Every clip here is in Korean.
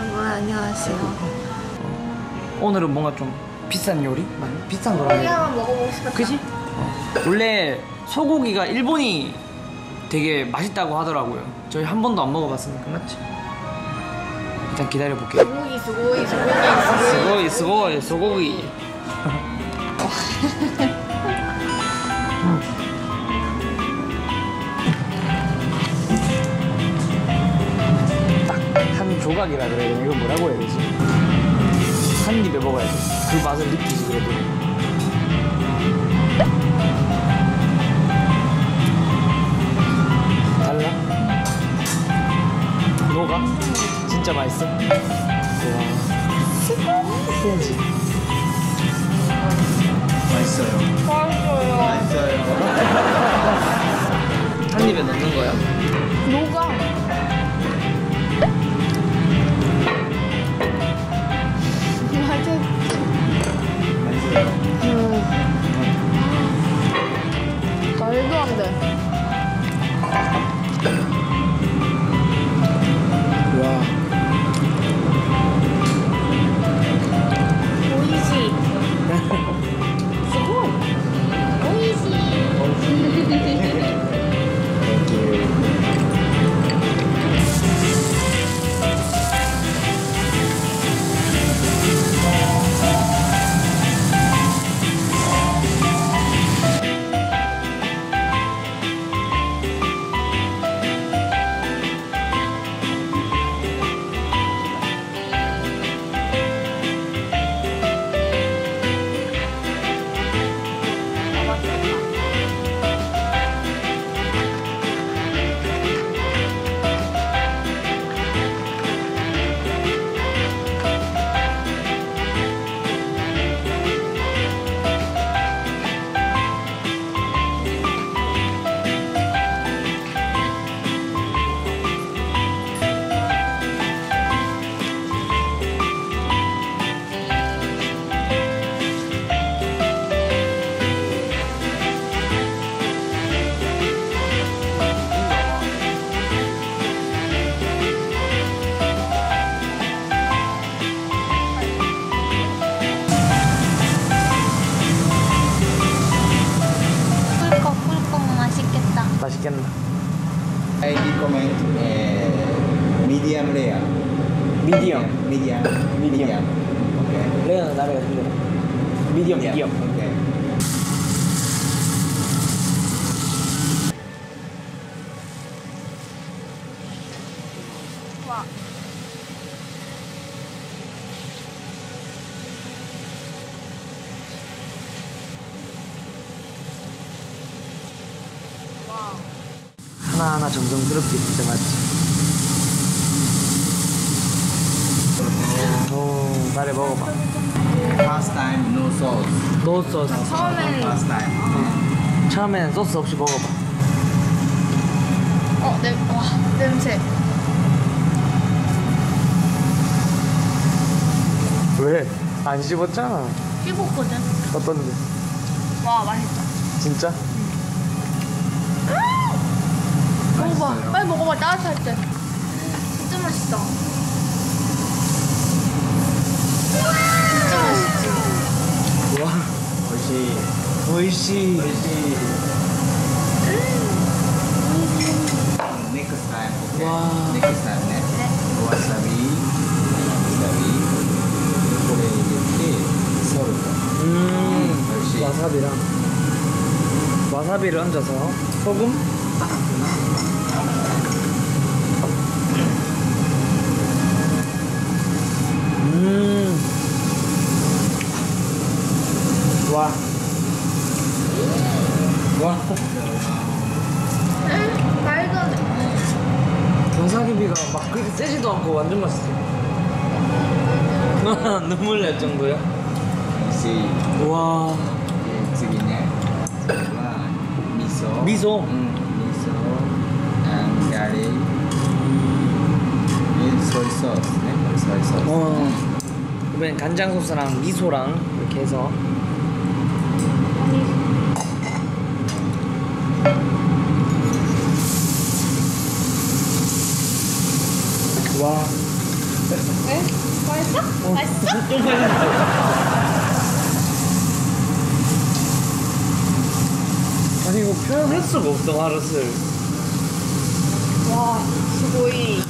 안녕하세요. 오늘은 뭔가 좀 비싼 요리? 비싼 거라 소고기 한번 먹어보고 싶었다. 그치? 원래 소고기가 일본이 되게 맛있다고 하더라고요. 저희 한 번도 안 먹어봤으니까 맞지? 일단 기다려볼게요. 소고기. 딱 한 조각이라 그래야 되나? 이거 뭐라고 해야 되지? 한 입에 먹어야 돼. 그 맛을 느끼지 그래도. 달라? 녹아? 진짜 맛있어? 와. 해야지. 맛있어요. 한 입에 넣는 거야? 녹아. 말도 안 돼. 와. 오이시. 오이시. 꿀꺽 맛있겠다. 맛있겠나? I recommend medium rare. 미디엄. Medium. Okay. 레어는 나래가 힘들어. 미디엄. Okay. 와. 하나하나 정성스럽게 진짜 맛있지. 오, 나래 먹어봐. First time no sauce. 노 소스. First time. 처음에는 소스 없이 먹어봐. 와, 냄새. 왜? 안 씹었잖아. 씹었거든. 어떤데? 와, 맛있다. 진짜? 먹어봐. 빨리 먹어봐. 따뜻할 때. 진짜 맛있다. 진짜 맛있지. 와. 오이시. 오이시. Next time. Okay. Wow. Next time. 네. Wasabi.これ入れてソルト。美味しい。 와사비랑 와사비를 얹어서 소금? 와. 와. 말도 안 돼. 와사비가 막 그렇게 세지도 않고 완전 맛있어. 눈물 날 정도야? 美味しい。 와. 次ね。次は味噌。 味噌。 味噌。and garlic. soy sauce ね。これ soy sauce。 이번엔 간장 소스랑 미소랑 이렇게 해서. 와. 네? 맛있어? 맛있어? 좀 맛있어. 아니 이거 표현할 수가 없어 맛을. 와, 스고이.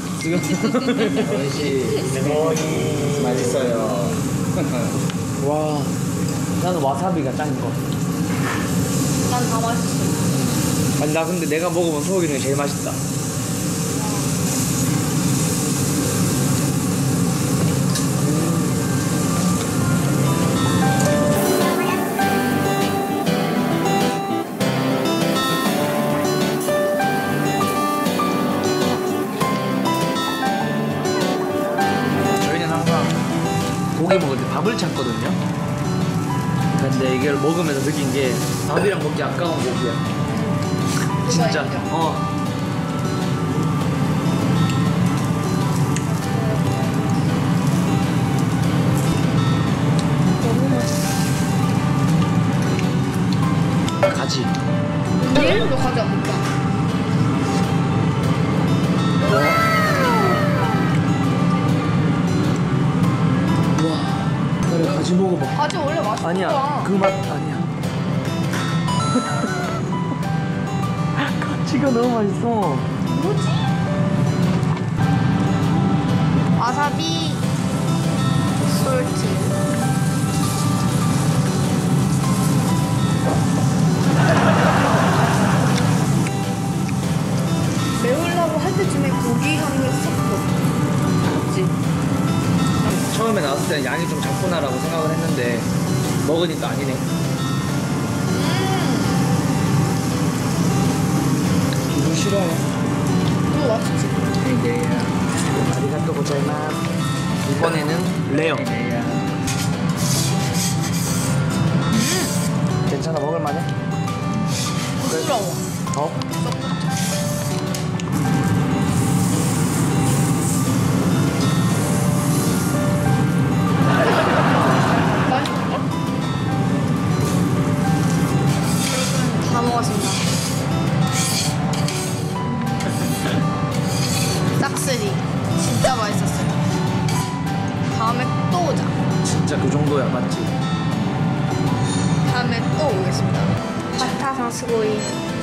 오이시. 맛있어요. 와, 나는 와사비가 짱인 거. 난 다 맛있어. 아니 나 근데 내가 먹어본 소고기 중에 제일 맛있다. 저희는 항상 고기 먹을 때 밥을 찾거든요. 근데 이걸 먹으면서 느낀 게 밥이랑 먹기 아까운 고기야. 진짜. 인정. 너무 맛있어. 가지. 내일도 가자, 오빠. 와, 그래 가지 먹어봐. 가지 원래 맛있어. 아니야, 그 맛 아니야. 가지가 너무 맛있어. 뭐지? 와사비 솔트. 매우려고 할 때쯤에 고기 향이 싹 나. 그치? 처음에 나왔을 때는 양이 좀 작구나라고 생각을 했는데 먹으니까 아니네. 이거 싫어해. 이거 맛있지? 아리가또 고자이마스. 이번에는 레어. 괜찮아, 먹을만해? 부드러워. 어? 맛있을까? 여러분 다 먹었습니다. 싹쓸이 진짜 맛있었어요. 다음에 또 오자. 진짜 그 정도야, 맞지? 다음에 또 오겠습니다. 파타상 스고이.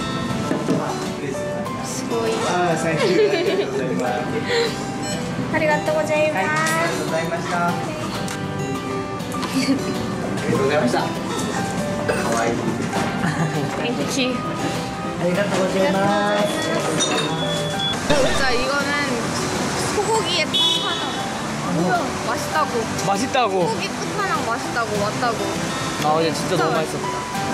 스고이. 아, 사실. 아리가또 고자이마스. ございました。ありがとうございました。かわいい。 땡큐. 아리가또 고자이마스. 진짜 이거는 소고기의 끝판왕. 맛있다고. 맛있다고. 소고기 끝판왕 맛있다고 왔다고. 아, 어제 진짜 너무 맛있었다.